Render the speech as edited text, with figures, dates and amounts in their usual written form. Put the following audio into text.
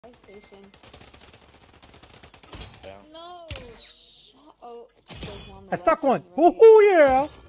Station. Yeah. No. Oh, there's one. I stuck one. Oh yeah.